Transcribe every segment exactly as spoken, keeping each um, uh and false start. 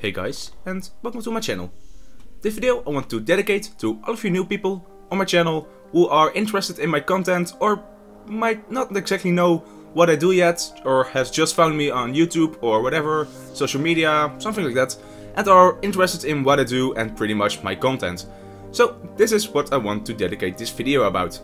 Hey guys, and welcome to my channel. This video I want to dedicate to all of you new people on my channel who are interested in my content or might not exactly know what I do yet, or has just found me on YouTube or whatever, social media, something like that, and are interested in what I do and pretty much my content. So this is what I want to dedicate this video about.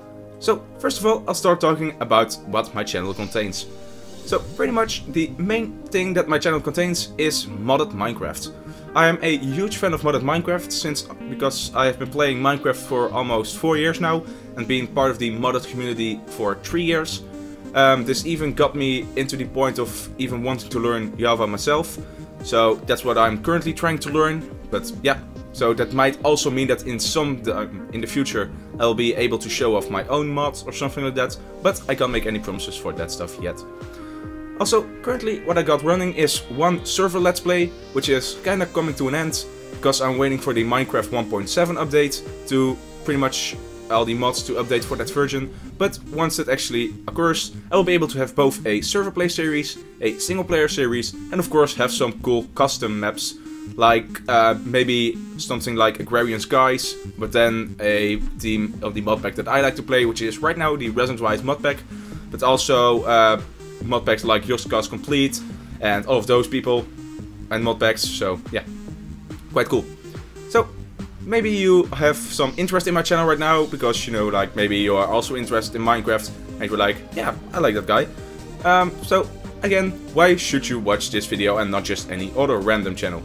So first of all, I'll start talking about what my channel contains. So pretty much the main thing that my channel contains is modded Minecraft. I am a huge fan of modded Minecraft since because I have been playing Minecraft for almost four years now and being part of the modded community for three years. Um, this even got me into the point of even wanting to learn Java myself. So that's what I'm currently trying to learn. But yeah, so that might also mean that in some in the future I'll be able to show off my own mods or something like that. But I can't make any promises for that stuff yet. Also, currently what I got running is one server let's play, which is kinda coming to an end, because I'm waiting for the Minecraft one point seven update to pretty much all the mods to update for that version. But once that actually occurs, I will be able to have both a server play series, a single player series, and of course have some cool custom maps, like uh, maybe something like Agrarian Skies, but then a theme of the mod pack that I like to play, which is right now the Resident Wise mod pack, but also uh, mod packs like Just Cause Complete and all of those people and mod packs, so yeah, quite cool. So maybe you have some interest in my channel right now because, you know, like maybe you are also interested in Minecraft and you're like, yeah, I like that guy. Um, so again, why should you watch this video and not just any other random channel?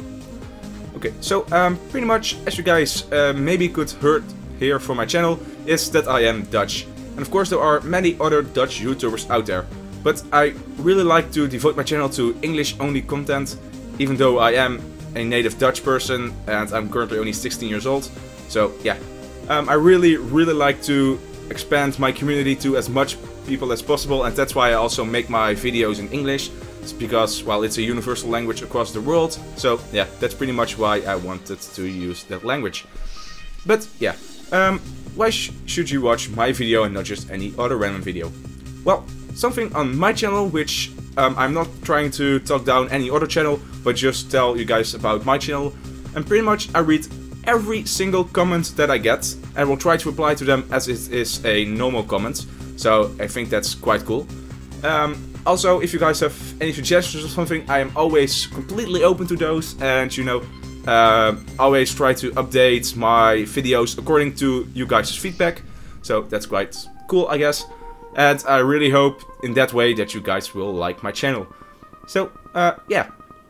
Okay, so um, pretty much as you guys uh, maybe could heard here from my channel is that I am Dutch. And of course there are many other Dutch YouTubers out there. But I really like to devote my channel to English-only content, even though I am a native Dutch person and I'm currently only sixteen years old. So yeah, um, I really, really like to expand my community to as much people as possible, and that's why I also make my videos in English. It's because, well, it's a universal language across the world. So yeah, that's pretty much why I wanted to use that language. But yeah, um, why sh should you watch my video and not just any other random video? Well, something on my channel, which um, I'm not trying to talk down any other channel, but just tell you guys about my channel. And pretty much I read every single comment that I get and will try to reply to them as it is a normal comment. So I think that's quite cool. Um, also, if you guys have any suggestions or something, I am always completely open to those, and you know, uh, always try to update my videos according to you guys' feedback. So that's quite cool, I guess. And I really hope in that way that you guys will like my channel. So, uh, yeah.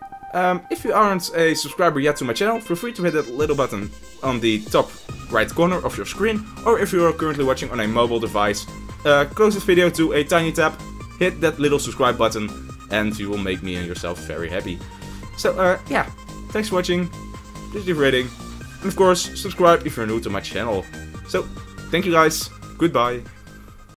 Um, if you aren't a subscriber yet to my channel, feel free to hit that little button on the top right corner of your screen. Or if you are currently watching on a mobile device, uh, close this video to a tiny tab, hit that little subscribe button, and you will make me and yourself very happy. So, uh, yeah. Thanks for watching. Please leave a rating. And of course, subscribe if you're new to my channel. So, thank you guys. Goodbye.